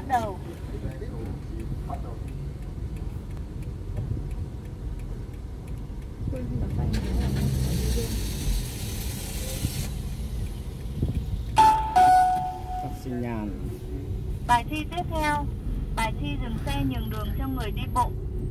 đầu. Xi nhàn. Bài thi tiếp theo, bài thi dừng xe nhường đường cho người đi bộ.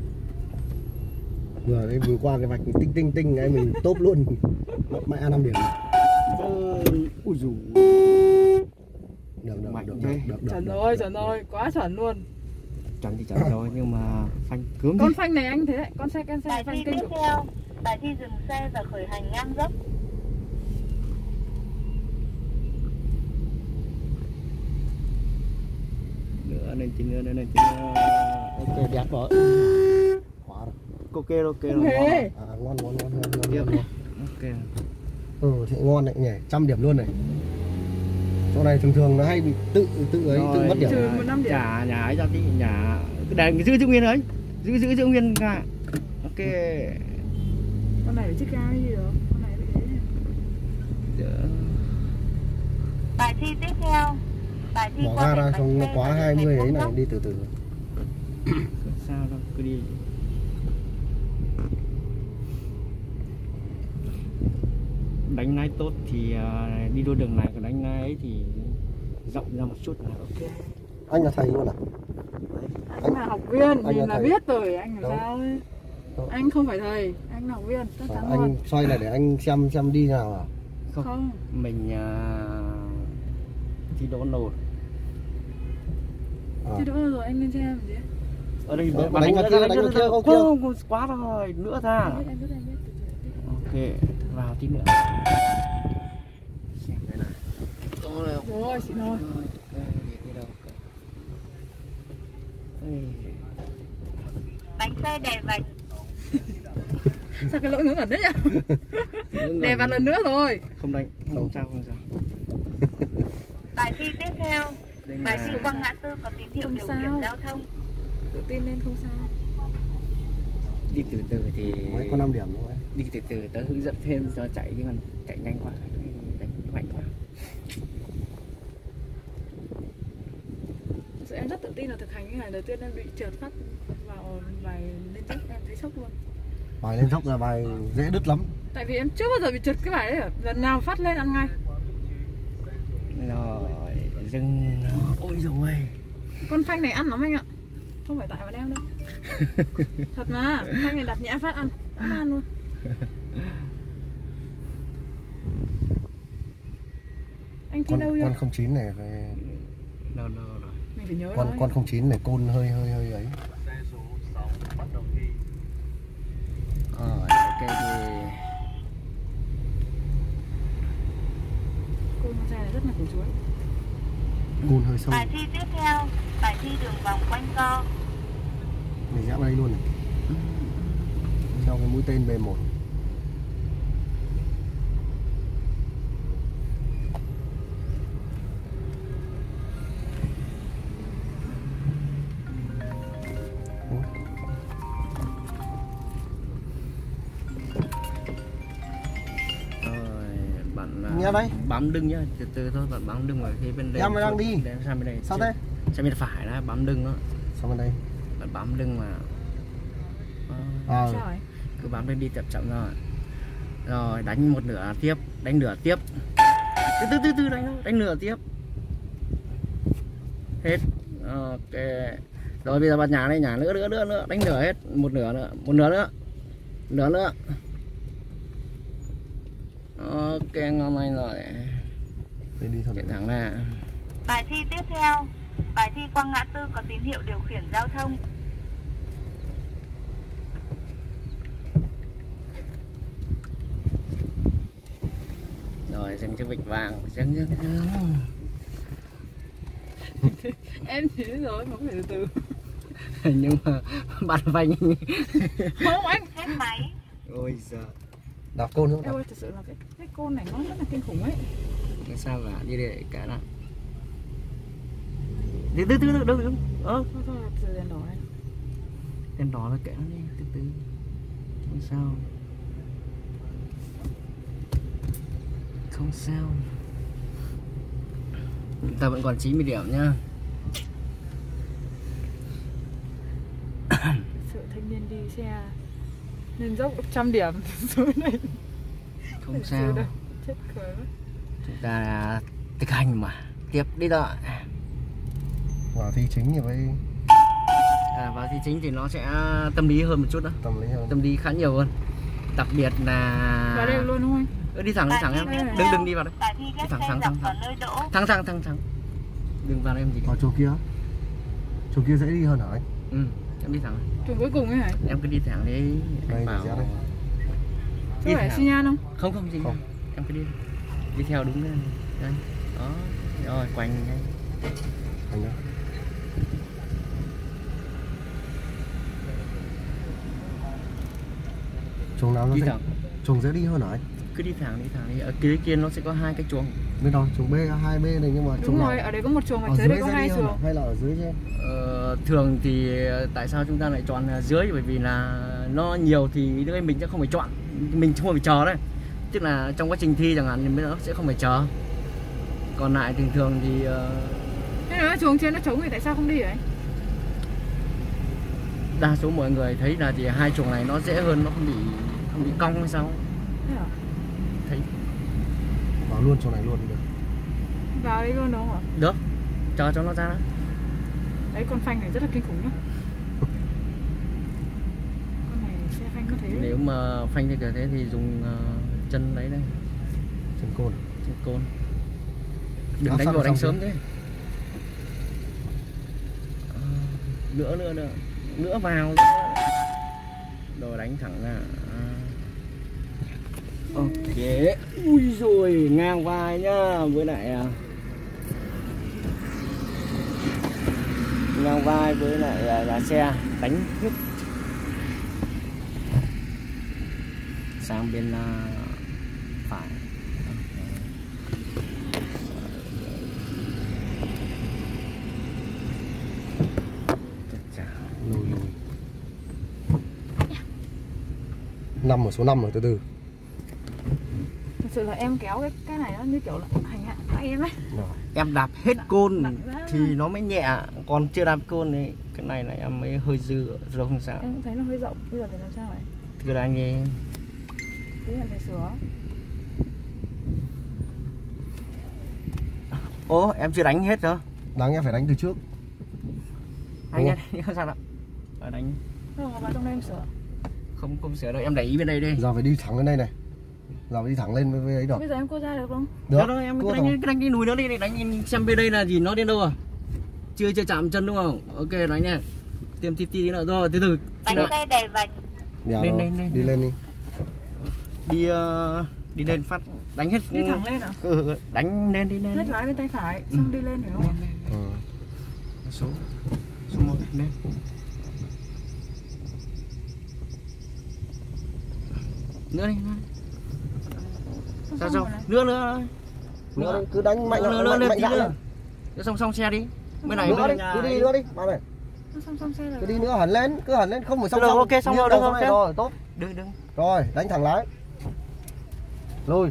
Vừa qua cái vạch tinh tinh ấy mình tốt luôn. Mẹ 5 điểm. Ui dồi. Được. Chuẩn rồi, quá chuẩn luôn. Chuẩn thì chuẩn rồi nhưng mà phanh cứng. Con phanh này anh thế đấy, con xe Bài phanh thi kinh tiếp theo, bài thi dừng xe và khởi hành ngang dốc. Nữa lên tí nữa. Ok đẹp rồi. Khóa rồi. Ok rồi. Ngon. Ok. Thì ngon đấy nhỉ, 100 điểm luôn này. Chỗ này thường nó hay bị tự mất điểm. Trừ 5 điểm. Nhà ấy ra tí nhà để giữ nguyên đấy. Giữ nguyên cả. Ok. Con này phải chiếc ga gì rồi? Con này phải thế. Bài thi tiếp theo, bài thi Bỏ qua ga ra bánh không nó xe quá và 20 ấy ngang này, dốc. đi từ từ. Sao đâu, cứ đi. Đánh lái tốt thì đi đua đường này, còn đánh lái ấy thì rộng ra một chút là ok. Anh là thầy luôn à? Anh là học viên, anh nhìn là thầy. biết rồi, anh làm Đâu? sao ấy. Đâu? Anh không phải thầy, anh là học viên, chắc chắn Anh luôn. xoay này để anh xem đi nào à? Không. Mình thi đấu nồi. Thế nữa rồi anh lên xe làm gì? Ở đây Đánh vào kia, không quá rồi, nữa ra. Em biết. Ok, vào tí nữa. Xem cái này. Rồi, xịn rồi. Bánh xe đè vạch. Sao cái lỗi ngớ ngẩn đấy nhỉ? Đè vào lần nữa rồi. Không đánh, không sao. Bài thi tiếp theo, bài thi là qua ngã tư có tín hiệu Không điều sao. khiển giao thông. Tự tin lên không sao. đi từ từ thì Mới có 5 điểm thôi. đi từ từ tớ hướng dẫn thêm cho chạy, chứ còn chạy nhanh quá đánh mạnh quá. Em rất tự tin là thực hành cái ngày đầu tiên em bị trượt phát vào bài lên dốc, em thấy sốc luôn. Bài lên dốc là bài dễ đứt lắm. Tại vì em chưa bao giờ bị trượt cái bài đấy, lần nào phát lên ăn ngay. Rồi dừng. Ôi rồi. Con phanh này ăn lắm anh ạ. Không phải tại bọn em đâu. Thật mà, phanh này đặt nhẹ phát ăn luôn. Anh thi đâu chưa? Con 09 này phải Đâu rồi. Mình phải nhớ con 09 này côn hơi ấy. Rồi ok thì Cô con xe này rất là củ chuối. Côn hơi sâu. Bài thi tiếp theo, bài thi đường vòng quanh co. Mình rẽ vào đây luôn này. Theo cái mũi tên B1. Nghe đây. Bấm đưng nhá, từ từ thôi, bạn bấm đưng vào phía bên đây. Em mới đang đi. Để sang bên đây. Sao thế? Sang bên phải đó, bấm đưng đó. Sang bên đây. Bạn bấm đưng mà. Sao ấy? Cứ bấm lên đi chậm rồi. Rồi đánh một nửa tiếp, đánh nửa tiếp. Từ đánh nửa tiếp. Hết. Ok. Rồi bây giờ bạn nhả đây, nhả nữa, đánh nửa hết, một nửa nữa. Nửa nữa. Ok, ngon anh rồi. Đi thôi. Chạy thẳng ra. Bài thi tiếp theo, bài thi qua ngã tư có tín hiệu điều khiển giao thông. Rồi dừng chiếc vịt vàng, dừng. Em thấy rồi, mà phải từ từ. Nhưng mà bạn phanh. Không anh. Hết máy. Ôi giời. Đạp côn nữa. Em ơi, thật sự là cái côn này nó rất là kinh khủng ấy. Cái sao mà đi để cả đó. Từ đâu đúng. Thôi từ đèn đỏ này. Đèn đỏ là kệ nó đi, từ từ. Không sao. Ta vẫn còn 90 điểm nhá. nên đi xe lên dốc 100 điểm xuống này. Không sao. Chết cười quá. Chúng ta là thực hành mà. Tiếp đi đó. Vào thi chính thì phải Vào thi chính thì nó sẽ tâm lý hơn một chút đó. Tâm lý khá nhiều hơn. Đặc biệt là Vào đây luôn không anh? đi thẳng em. Đừng đi vào đây. Đi thẳng. Đừng vào đây em gì. vào chỗ kia dễ đi hơn hả anh? Ừ, em đi thẳng. Chỗ cuối cùng ấy hả? Em cứ đi thẳng đi. Đây Bảo đây. Có phải xi nhan không? Không gì. Không. Em cứ đi theo đúng đây. Đây. Đó. Rồi quanh ngay. Anh đó. Chuồng nào nó Đi sẽ thẳng. chuồng dễ đi hơn hả anh? Cứ đi thẳng đi. Ở kia nó sẽ có 2 cái chuồng. Bên đó chuồng B 2B này nhưng mà Đúng chuồng rồi, nào? ở đây có một chuồng, Ở ở dưới đây dưới có dễ 2 đi hơn chuồng. à? Hay là ở dưới chứ? Thường thì tại sao chúng ta lại chọn dưới, bởi vì là nó nhiều thì đứa mình sẽ không phải chọn, mình không phải chờ đấy, tức là trong quá trình thi chẳng hạn thì nó sẽ không phải chờ. Còn lại thường thì Thế là chuồng trên nó trống thì tại sao không đi vậy? đa số mọi người thấy là thì 2 chuồng này nó dễ hơn, nó không bị cong hay sao. Thế à? Thấy Vào luôn chuồng này luôn được. Vào đây luôn đúng không ạ? được, chờ cho nó ra đó. Đấy, con phanh này rất là kinh khủng nhá. Con này xe phanh có thế. Nếu mà phanh theo kiểu thế thì dùng chân đấy đây, Chân côn. chân côn. Đừng Áo đánh xong vào đánh xong sớm thế. Nữa vào. Rồi đánh thẳng ra. Ok. Ui rồi, ngang vai nhá, với lại ngang vai với lại là xe đánh hết sang bên phải. Lùi. 5 ở số 5 rồi, từ từ. Thật sự là em kéo cái này nó như kiểu là hành hạ tay em ấy. Rồi. Em đạp hết côn nặng ra. thì nó mới nhẹ, còn chưa đạp côn thì cái này là em mới hơi dư rồi, không sao. Em cũng thấy nó hơi rộng, bây giờ phải làm sao vậy? Thưa là anh em. Thế là phải sửa. Ố, em chưa đánh hết hả? Đáng em phải đánh từ trước. Anh nhá, không sao đâu. Đánh Không, vào trong đây em sửa. không sửa đâu, em đẩy ý bên đây đi. Giờ phải đi thẳng lên đây này. Giờ phải đi thẳng lên với ấy được. Bây giờ em cô ra được không? Được rồi, em cứ đánh cái núi đó đi, đánh xem bên đây là gì, nó đến đâu à? Chưa chạm chân đúng không? Ok, đánh nha. Tiêm tí nữa rồi, từ từ. Bánh xe đầy vạch. Dạ Lên, rồi. lên. Đi lên đi. Đi lên phát đánh hết. Đi thẳng lên à? Đánh lên đi lên. Hết lái bên tay phải, xong đi lên hiểu không? Số 1 lên. Nữa đi. Sao Xong nữa. Nữa đi, cứ đánh mạnh Nữa mạnh tí dạn nữa. lên. Xong xe đi. Bên này Nữa đi, bên nhà cứ đi nữa đi. Vào này. Xong xe rồi. Cứ đi nữa hẳn lên, không phải xong Được, xong. ok, xong rồi, Nghiêng được đầu rồi, rồi, tốt. Đừng. Rồi, đánh thẳng lái. Lùi.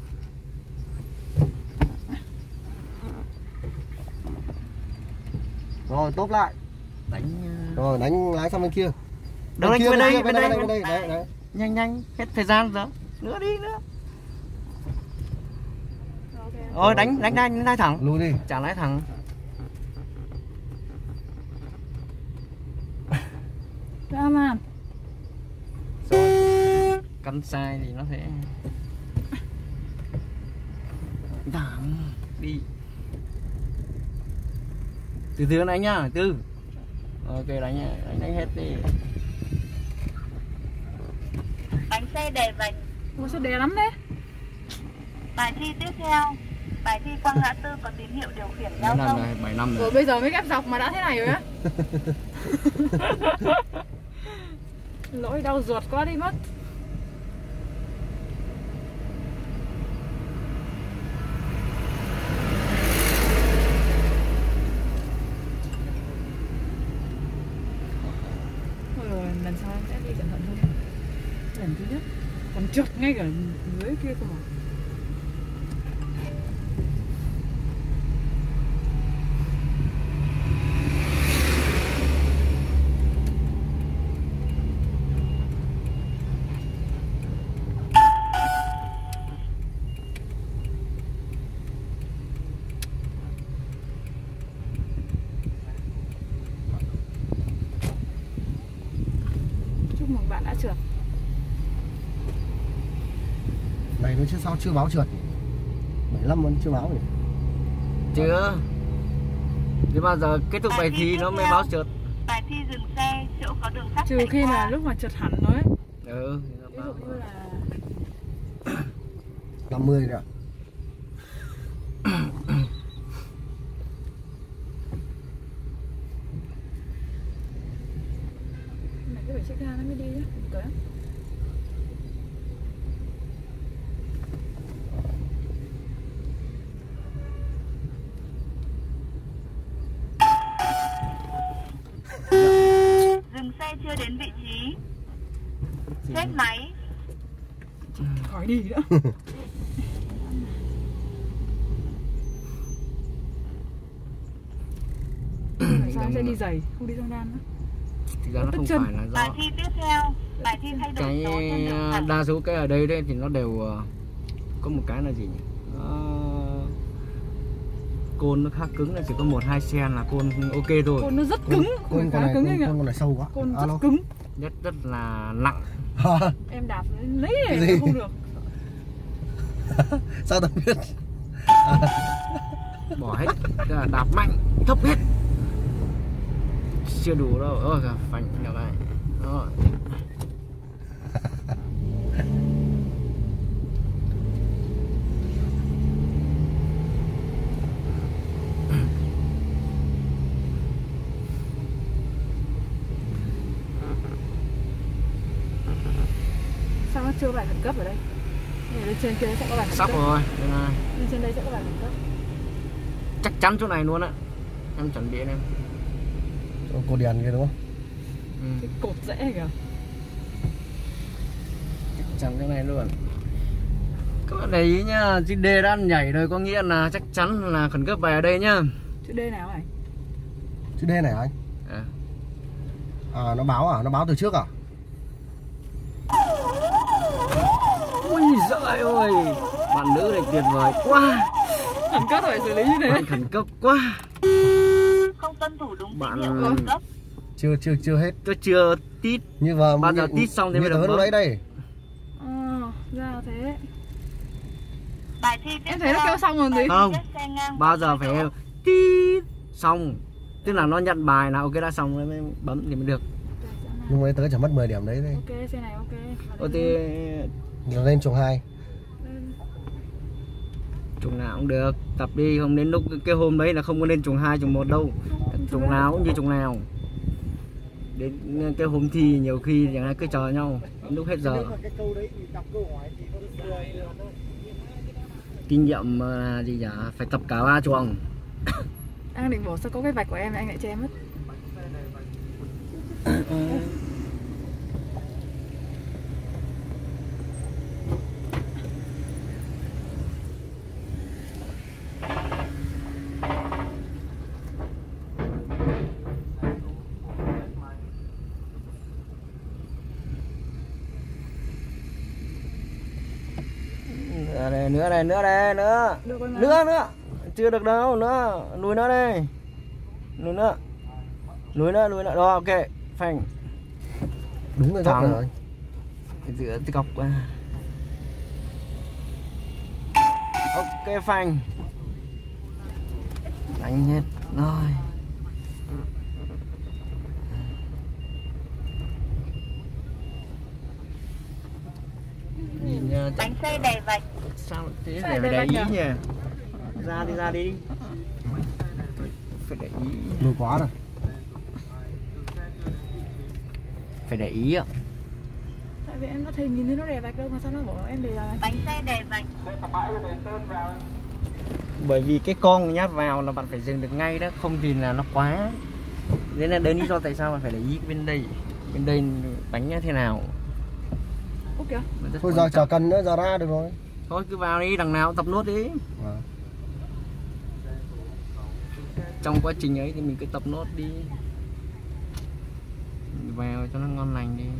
Rồi, tốt lại. Đánh Rồi, đánh lái sang bên kia. Đâu đánh bên đây. Đấy. Nhanh, hết thời gian rồi. Nữa đi nữa. Ok. Rồi đánh lái thẳng. Lùi đi. Chả lái thẳng. Ra mà. Cắn sai thì nó sẽ thẳng đi. Từ từ này nhá, từ. Ok, đánh hết đi. Bánh xe đầy vạch. Ủa sao đè lắm đấy? Bài thi tiếp theo. Bài thi qua ngã tư có tín hiệu điều khiển giao 7 năm thông. rồi, 7 năm Ủa rồi. bây giờ mới ghép dọc mà đã thế này rồi á? Lỗi đau ruột quá đi mất. Thôi rồi, lần sau em sẽ đi cẩn thận hơn. Lần thứ nhất còn trượt ngay cả dưới kia cơ mà. trượt. Này nó chưa sao chưa báo trượt. 75 vẫn chưa báo nhỉ? Chưa. Thì bao giờ kết thúc bài thi nó mới báo trượt. Bài thi dừng xe chỗ có đường sắt. Trừ khi là lúc mà trượt hẳn nó ấy. Ừ. Ví dụ như là 50 rồi ạ. này cứ phải check ra nó mới đi nhá. Cởi lắm. Dừng xe chưa đến vị trí. Chết máy. Khỏi đi nữa. Sao em sẽ đi giày, không đi sang đan nữa. Thực ra nó không phải là Bài do thi tiếp theo, bài thi thay đổi cái số trên đường sắt. đa số cái ở đây đấy thì nó đều có một cái là gì nhỉ? Côn nó khá cứng, là chỉ có 1-2 cm là côn ok thôi. Côn nó rất cứng, Côn khá cứng anh ạ. con này sâu quá. Côn rất Alo. cứng. Rất là nặng. Em đạp lấy Cái gì? này không được. Sao tao biết? Bỏ hết, tức là đạp mạnh, thấp hết. Chưa đủ đâu. Ôi kìa, phanh được này. Đó. Sao nó chưa bài khẩn cấp ở đây? Lên trên kia sẽ có bài khẩn Sắp cấp. rồi. Đây này. Lên trên đây sẽ có bài khẩn cấp. Chắc chắn chỗ này luôn á. Em chuẩn bị em. Cô đèn kia đúng không? Cái cột rẽ kìa. Chắc chắn chỗ này luôn. Các bạn để ý nhá, chữ D đã nhảy rồi có nghĩa là chắc chắn là khẩn cấp bài ở đây nhá. Chữ D nào này? Chữ D này anh? À nó báo à? Nó báo từ trước à? Ui giời ơi, bạn nữ này tuyệt vời quá. Khẩn cấp phải xử lý như thế. Bạn khẩn cấp quá. Không tuân thủ đúng Bạn- tín hiệu khẩn cấp. Chưa hết. Tôi chưa tít. Như vào Bao giờ tít xong thì mới được lúc đấy đây. Ra thế. Bài thi tiếp Em thấy nó theo, kêu xong rồi gì? Không. chiếc xe ngang Bao giờ phải tít xong. Tức là nó nhận bài là ok đã xong rồi mới bấm thì mới được. Nhưng mà tớ chỉ mất 10 điểm đấy đây. Ok, xe này ok. Ô thì Nó lên chuồng 2. chuồng nào cũng được, tập đi, không đến lúc cái hôm đấy là không có lên chuồng 2, chuồng 1 đâu. Chuồng nào cũng như chuồng nào. Đến cái hôm thi nhiều khi chẳng ai cứ chờ nhau đến lúc hết giờ. Kinh nghiệm là gì nhỉ? Phải tập cả 3 chuồng. Anh định bảo sao có cái vạch của em anh lại che mất. Nữa đây, Được rồi mà. nữa, chưa được đâu, nữa, lùi nữa đây, lùi nữa, đó, ok, phanh, Đúng cái góc thẳng. rồi. Giữa cái góc, ok, phanh, đánh hết, rồi. Nhìn bánh xe đè vạch. sao thế, Phải phải để để ý vạch nhỉ, ra đi, phải để ý, Lùi quá rồi. phải để ý ạ. Tại vì em đã thấy nhìn thấy nó đè vạch đâu mà sao nó bảo em để là Bánh xe đè vạch. Bởi vì cái con nhát vào là bạn phải dừng được ngay đó, không thì là nó quá. Đấy là lý do tại sao bạn phải để ý bên đây bánh như thế nào. Úp kìa. Nó rất Thôi quan giờ trọng. chờ cần nữa, giờ ra được rồi. Thôi cứ vào đi, đằng nào tập nốt đi. Trong quá trình ấy thì mình cứ tập nốt đi, vào cho nó ngon lành đi.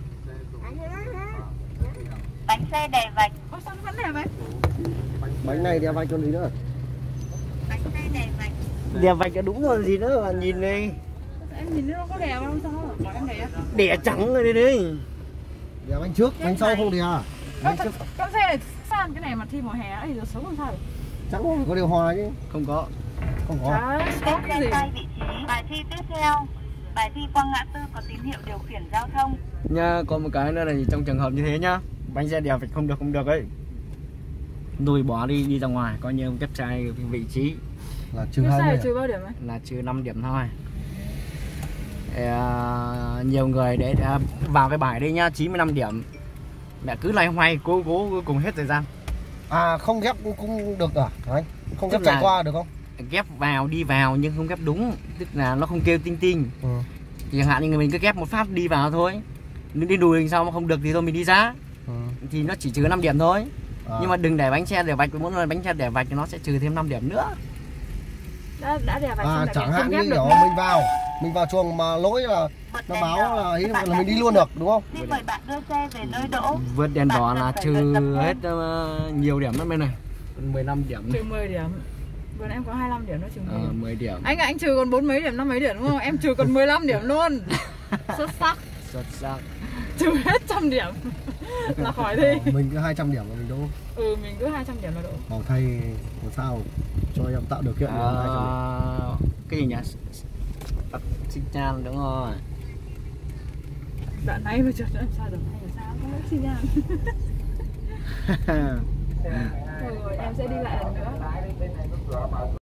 Bánh xe đè vạch. Ôi sao nó vẫn đè vạch? Bánh này đeo vạch con gì nữa? Bánh xe đè vạch. Đè vạch là đúng rồi, gì nữa mà, nhìn đi. Em nhìn thấy nó có đè không sao? Bảo em đè. Đẻ trắng rồi đây đấy. Đè bánh trước, bánh sau không đè. Con xe này san cái này mà thi mùa hè ấy giờ sống làm sao được? Chắc rồi, có điều hòa chứ. Không có. Không có. Chả Tiếp có cái theo gì. tay vị trí. Bài thi tiếp theo. Bài thi qua ngã tư có tín hiệu điều khiển giao thông. Nha, có một cái nữa là trong trường hợp như thế nhá, bánh xe đèo phải không được ấy, lùi bỏ đi ra ngoài, coi như kép trai vị trí Là trừ Cái 20 xe à? trừ bao điểm ấy? là trừ 5 điểm thôi. Nhiều người để vào cái bài đây nhá, 95 điểm mẹ cứ loay hoay cố cùng hết thời gian. À không ghép cũng được à anh? Không ghép Tức chạy là- qua được không? Ghép vào đi vào nhưng không ghép đúng, tức là nó không kêu tinh tinh. Ừ. Chẳng hạn như mình cứ ghép một phát đi vào thôi, nếu đi đùi sau mà không được thì thôi mình đi ra, Ừ. thì nó chỉ trừ 5 điểm thôi. À. Nhưng mà đừng để bánh xe để vạch, mỗi lần bánh xe để vạch thì nó sẽ trừ thêm 5 điểm nữa. Đã đè vạch À, xong chẳng lại hạn không như ghép được kiểu nữa. mình vào chuồng mà lỗi là Bật nó đèn báo đỏ. là ý Bạn là mình đi đã luôn được đúng không? Xin mời bạn đưa xe về nơi đỗ. Vượt đèn đỏ là Bạn cần phải trừ tập hơn. hết nhiều điểm lắm bên này. 15 điểm. Trừ 10 điểm. Vừa nãy em có 25 điểm nó trừ 10 điểm. 10 điểm. Anh ạ, anh trừ còn 4 mấy điểm, 5 mấy điểm đúng không? Em trừ còn 15 điểm luôn. Xuất sắc. Xuất sắc. Trừ hết 100 điểm là khỏi thi. Mình cứ 200 điểm là mình đỗ. Ừ, mình cứ 200 điểm là đổ. Bảo thay làm sao cho em tạo điều kiện để 200 điểm. Cái gì nhỉ? Xinh chan đúng rồi. Đoạn này mà trượt làm sao được, hay là sao? Không biết xin nha. Rồi, em sẽ đi lại lần nữa.